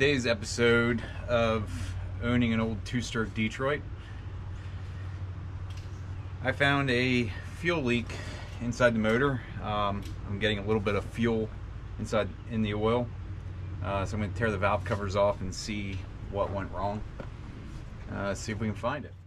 today's episode of owning an old two-stroke Detroit, I found a fuel leak inside the motor. I'm getting a little bit of fuel in the oil, so I'm going to tear the valve covers off and see what went wrong. See if we can find it.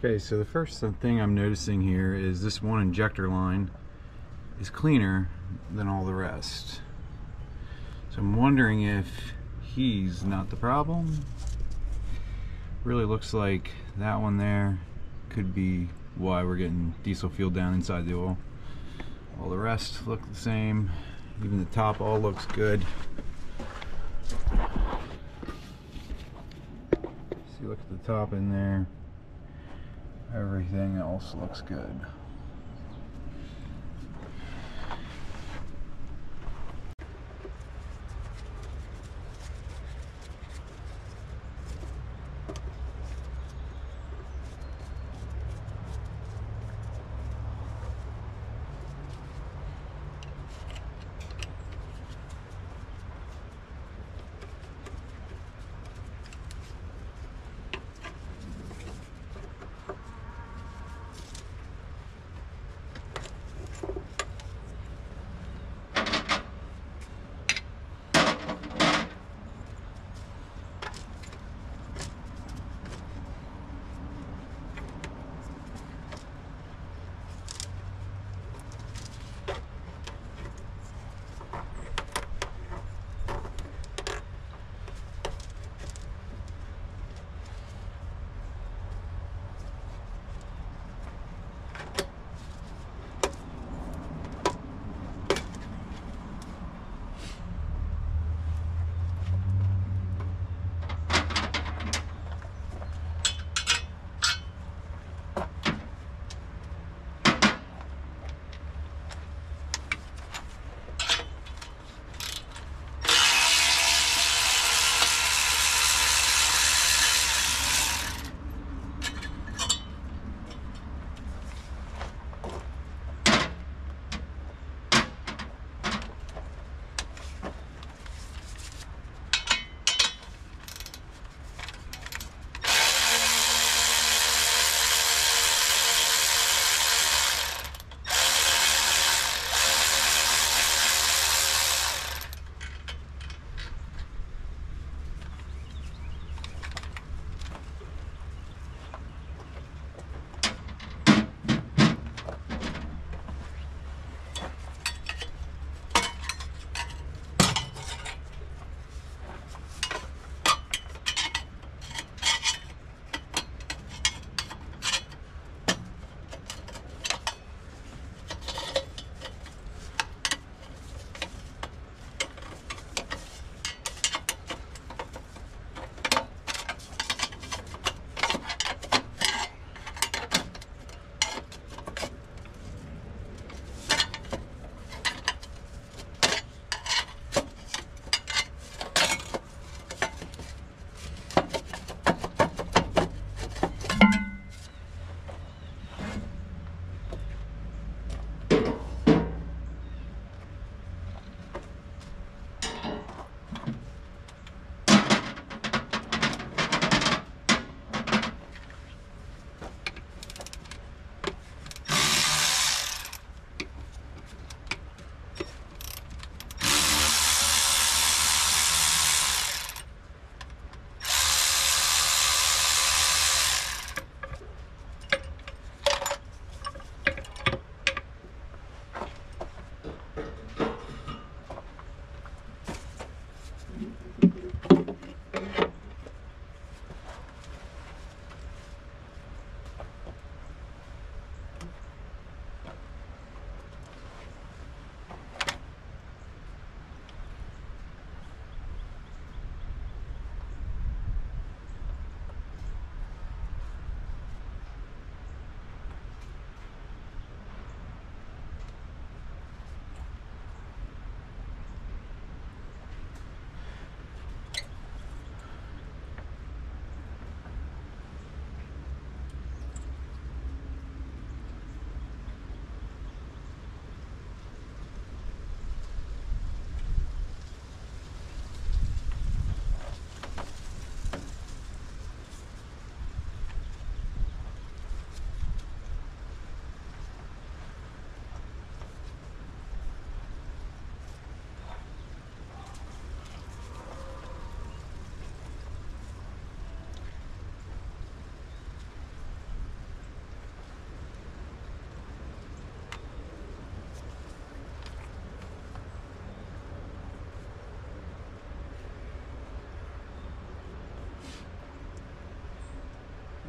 Okay, so the first thing I'm noticing here is this one injector line is cleaner than all the rest. So I'm wondering if he's not the problem. Really looks like that one there could be why we're getting diesel fuel down inside the oil. All the rest look the same. Even the top all looks good. See, look at the top in there. Everything else looks good.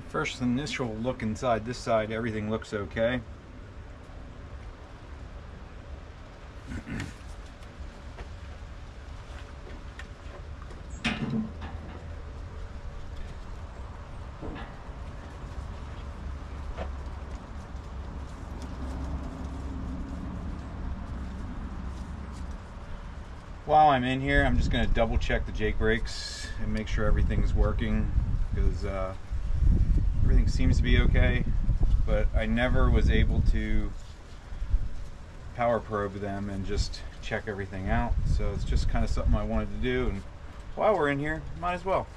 First initial look inside this side, everything looks okay. While I'm in here, I'm just going to double check the Jake brakes and make sure everything's working, because everything seems to be okay, but I never was able to power probe them and just check everything out. So it's just kind of something I wanted to do, and while we're in here, might as well.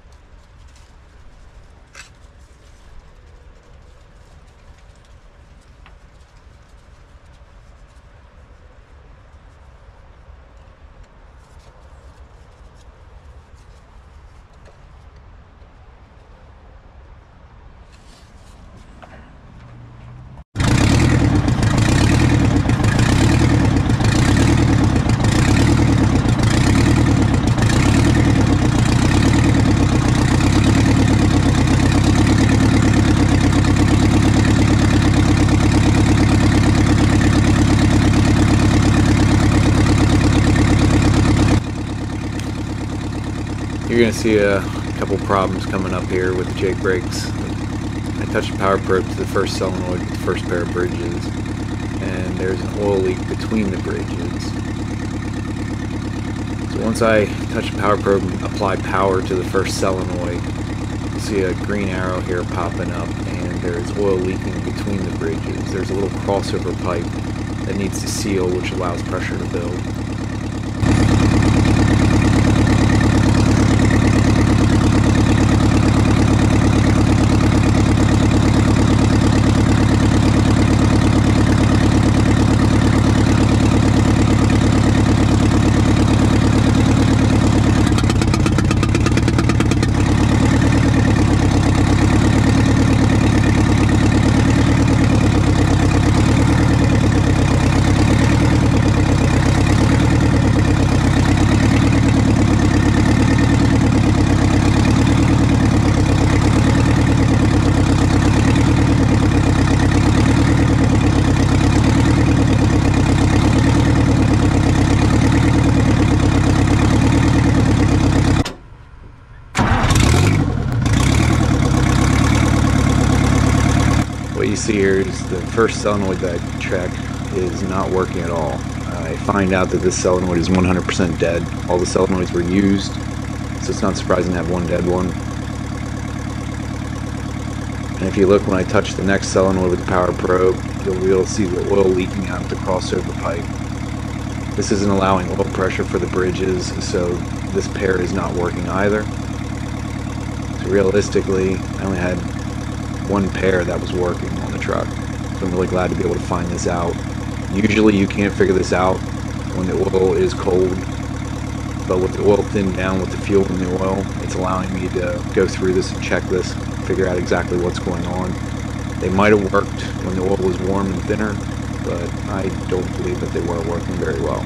You're going to see a couple problems coming up here with the Jake brakes. I touched the power probe to the first solenoid with the first pair of bridges, and there's an oil leak between the bridges. So once I touch the power probe and apply power to the first solenoid, you'll see a green arrow here popping up, and there's oil leaking between the bridges. There's a little crossover pipe that needs to seal, which allows pressure to build. What you see here is the first solenoid that I checked is not working at all. I find out that this solenoid is 100% dead. All the solenoids were used, so it's not surprising to have one dead one. And if you look when I touch the next solenoid with the power probe, you'll be able to see the oil leaking out of the crossover pipe. This isn't allowing oil pressure for the bridges, so this pair is not working either. So realistically, I only had one pair that was working on the truck. So I'm really glad to be able to find this out. Usually you can't figure this out when the oil is cold, but with the oil thinned down with the fuel in the oil, it's allowing me to go through this and check this, figure out exactly what's going on. They might have worked when the oil was warm and thinner, but I don't believe that they were working very well.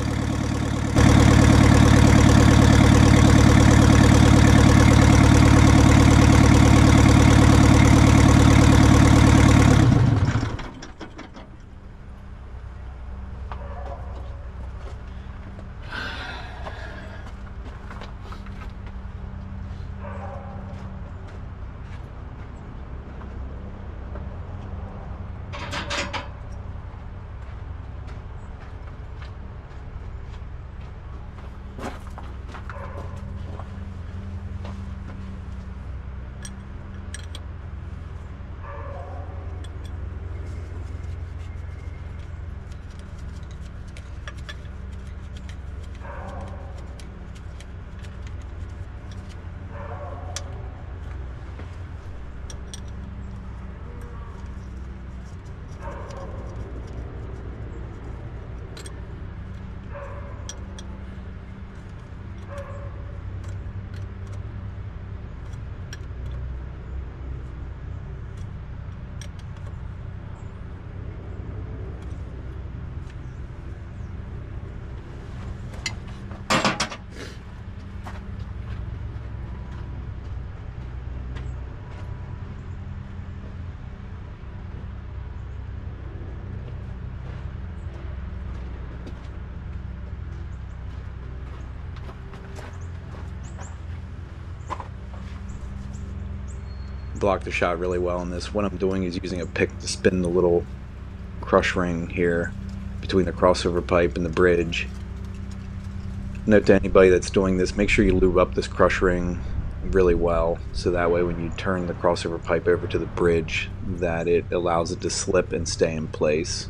block the shot really well in this. What I'm doing is using a pick to spin the little crush ring here between the crossover pipe and the bridge. Note to anybody that's doing this, make sure you lube up this crush ring really well, so that way when you turn the crossover pipe over to the bridge, that it allows it to slip and stay in place.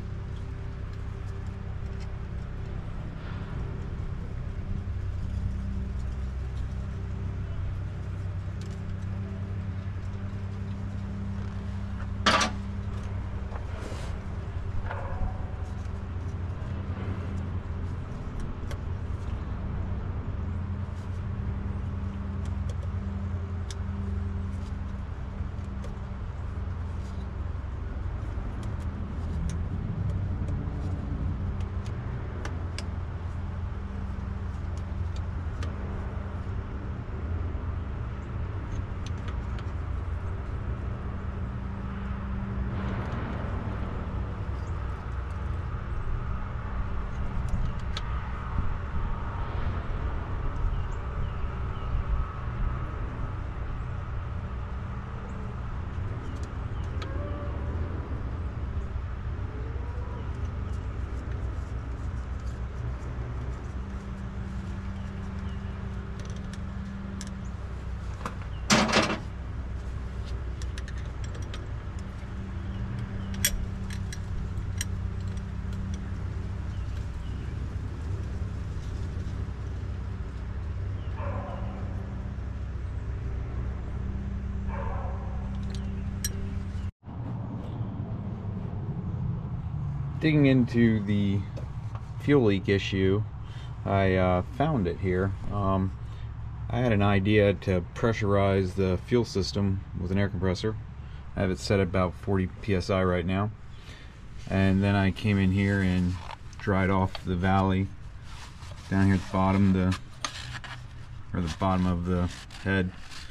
Digging into the fuel leak issue, I found it here. I had an idea to pressurize the fuel system with an air compressor. I have it set at about 40 psi right now, and then I came in here and dried off the valley down here at the bottom, the bottom of the head.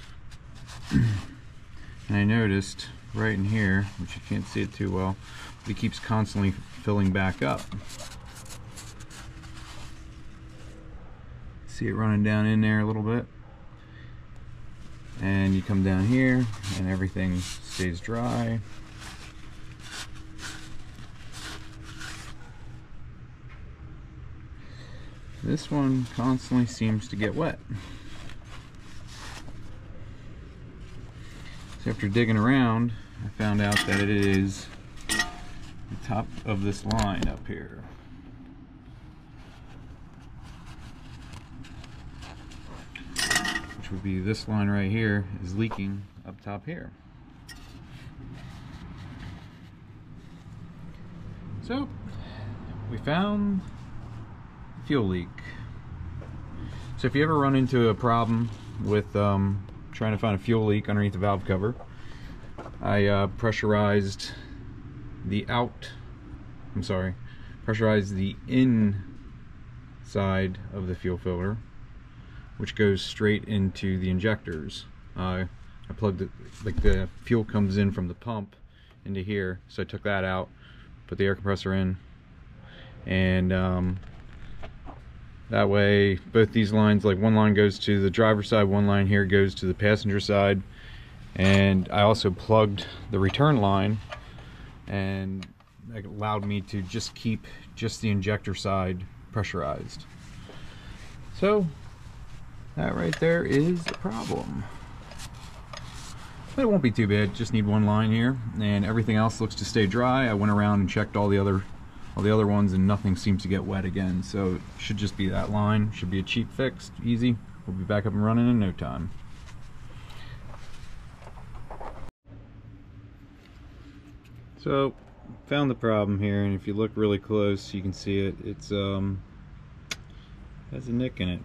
And I noticed right in here, which you can't see it too well, but it keeps constantly filling back up. See it running down in there a little bit, and you come down here and everything stays dry. This one constantly seems to get wet. So after digging around, I found out that it is the top of this line up here. Which would be this line right here is leaking up top here. So we found fuel leak. So if you ever run into a problem with trying to find a fuel leak underneath the valve cover, I pressurized the inside of the fuel filter, which goes straight into the injectors. I plugged it, like the fuel comes in from the pump into here, so I took that out, put the air compressor in, and that way both these lines, like one line goes to the driver's side, one line here goes to the passenger side. And I also plugged the return line, and that allowed me to just keep just the injector side pressurized. So that right there is a problem, but it won't be too bad. Just need one line here, and everything else looks to stay dry. I went around and checked all the other ones, and nothing seems to get wet again. So it should just be that line. Should be a cheap fix, easy. We'll be back up and running in no time. So found the problem here, and if you look really close, you can see it. It's has a nick in it.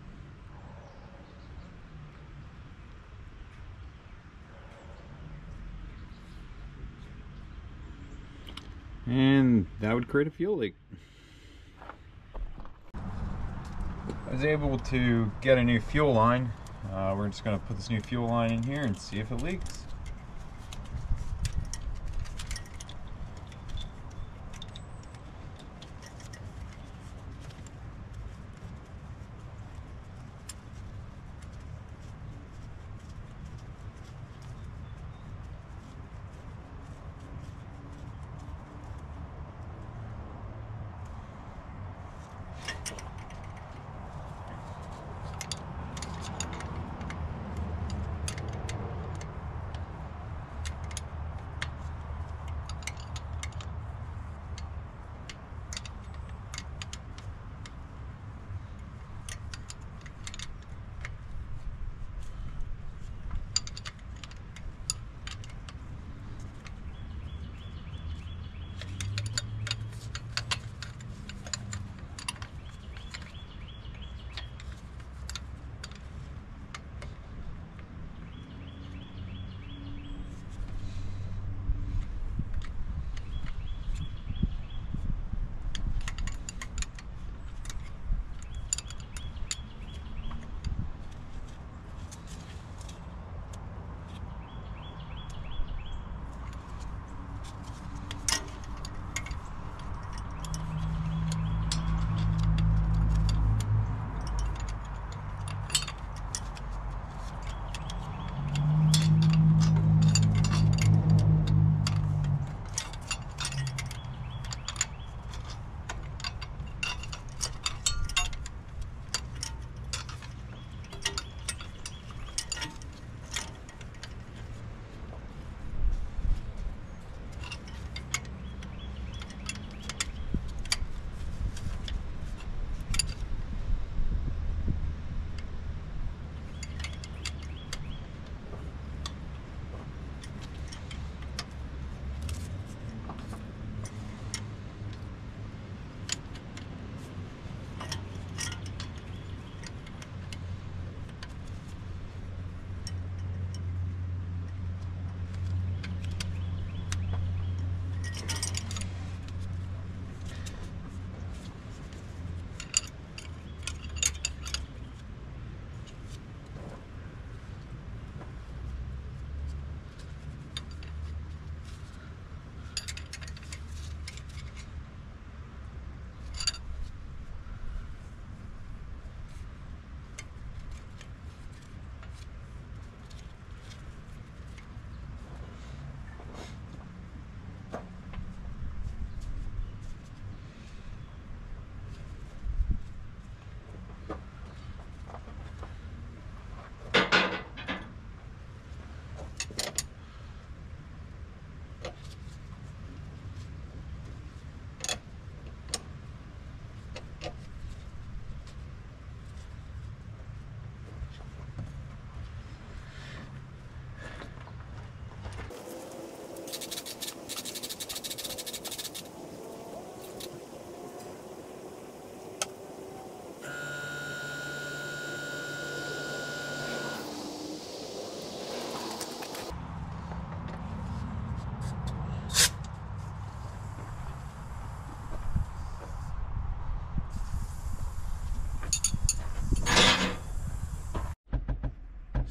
And that would create a fuel leak. I was able to get a new fuel line. We're just going to put this new fuel line in here and see if it leaks.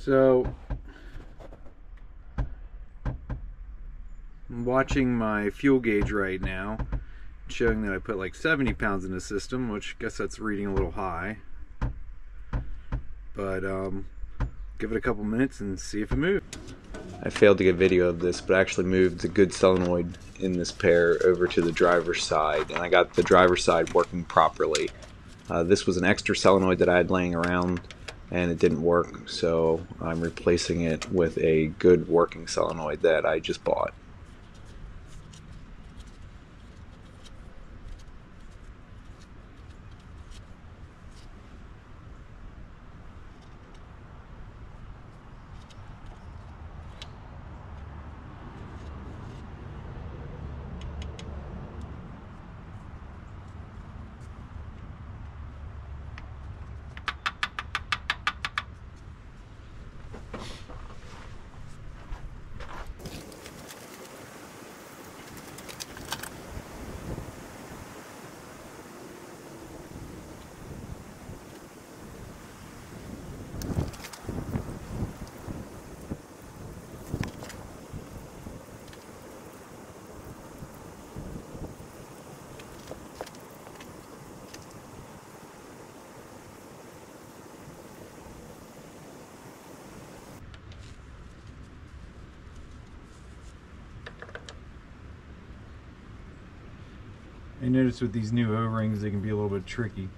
So I'm watching my fuel gauge right now, showing that I put like 70 pounds in the system, which I guess that's reading a little high. But give it a couple minutes and see if it moves. I failed to get video of this, but I actually moved the good solenoid in this pair over to the driver's side, and I got the driver's side working properly. This was an extra solenoid that I had laying around, and it didn't work, so I'm replacing it with a good working solenoid that I just bought. I noticed with these new O-rings they can be a little bit tricky.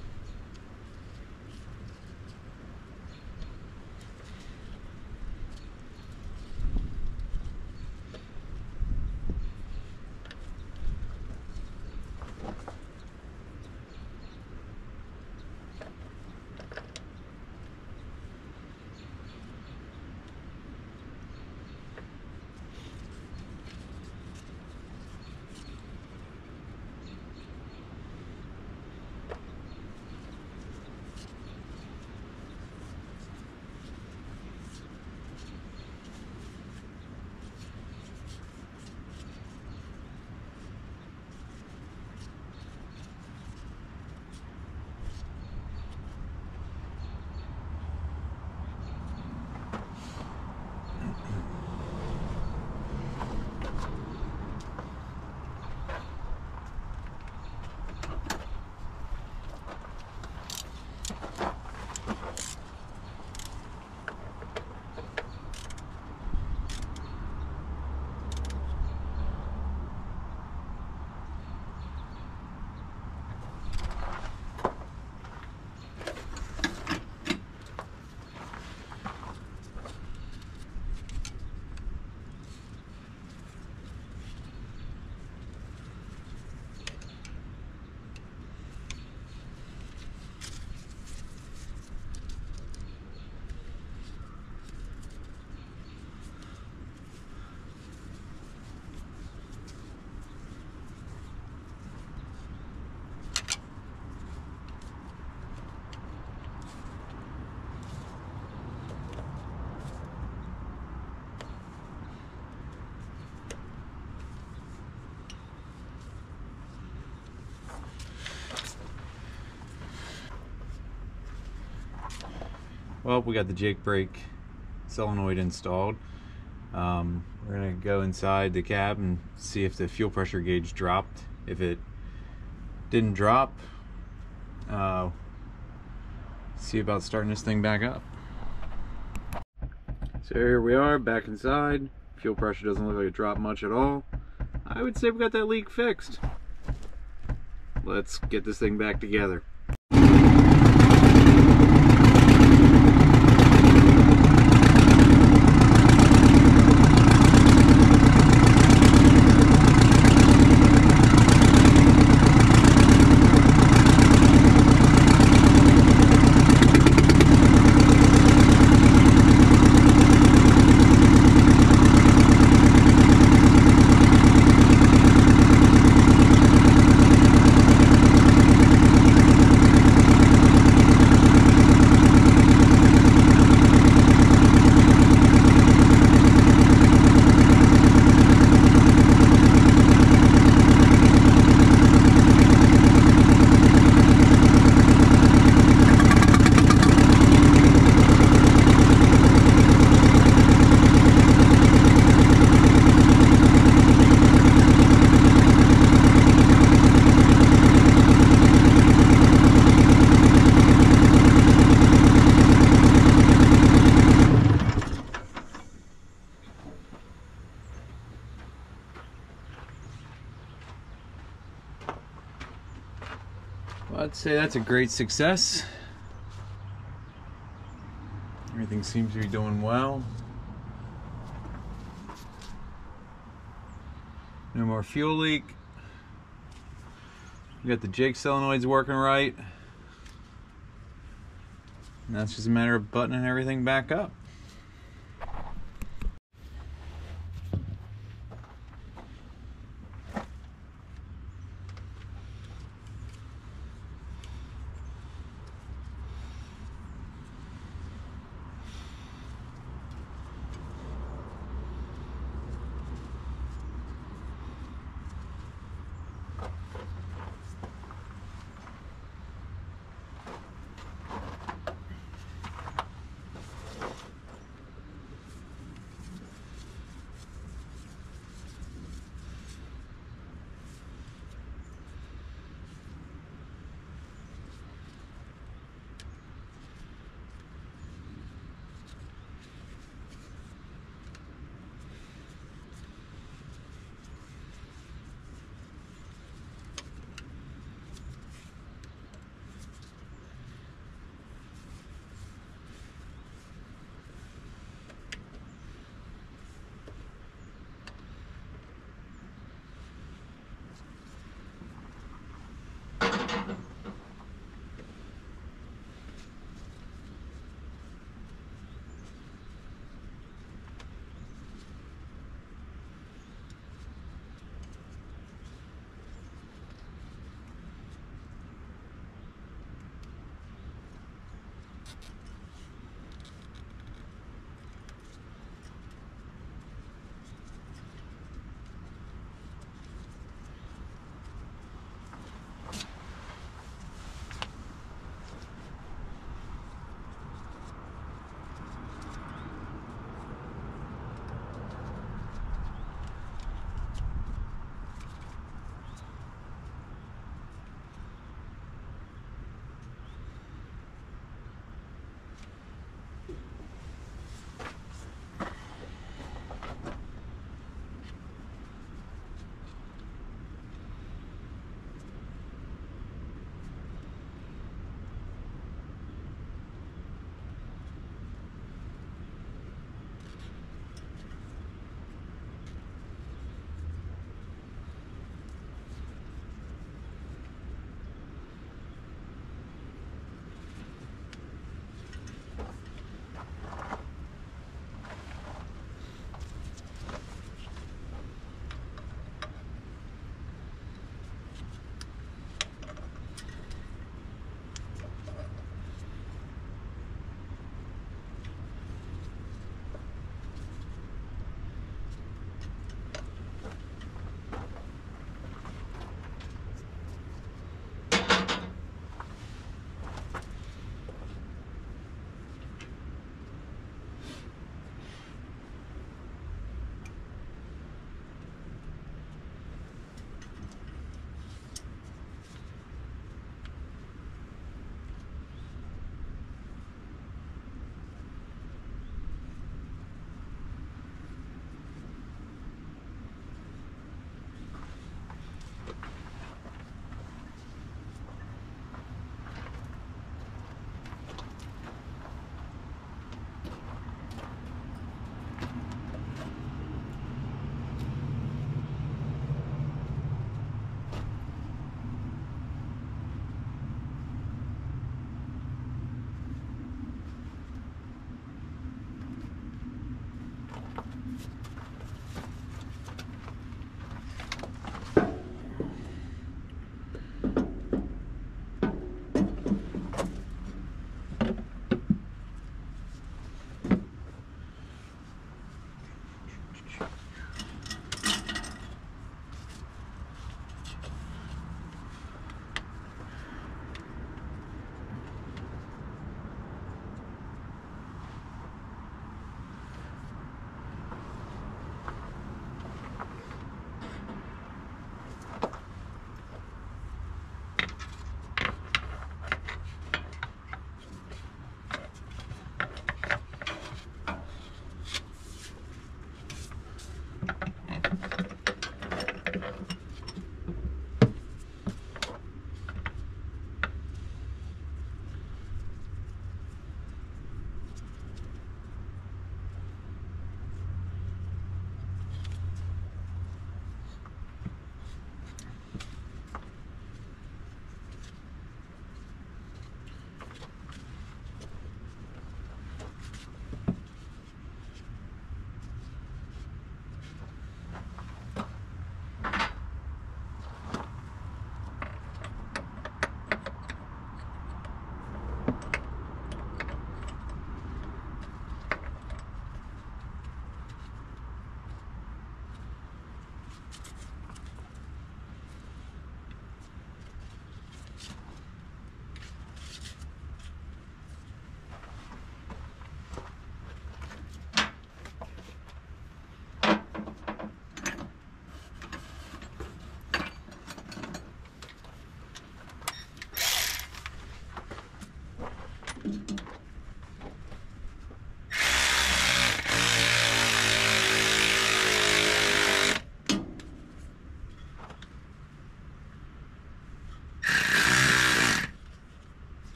Well, we got the Jake brake solenoid installed. We're gonna go inside the cab and see if the fuel pressure gauge dropped. If it didn't drop, see about starting this thing back up. So here we are back inside. Fuel pressure doesn't look like it dropped much at all. I would say we got that leak fixed. Let's get this thing back together. I'd say that's a great success. Everything seems to be doing well. No more fuel leak. We got the Jake solenoids working right. Now it's just a matter of buttoning everything back up.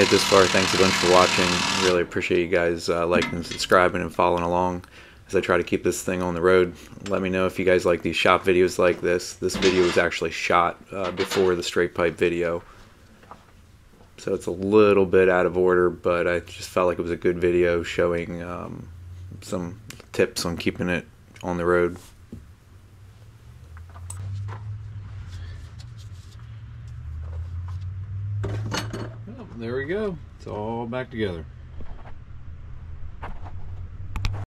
made it this far, thanks a bunch for watching. Really appreciate you guys liking and subscribing and following along as I try to keep this thing on the road. Let me know if you guys like these shop videos like this. This video was actually shot before the straight pipe video, so it's a little bit out of order, but I just felt like it was a good video showing some tips on keeping it on the road. Well, there we go. It's all back together.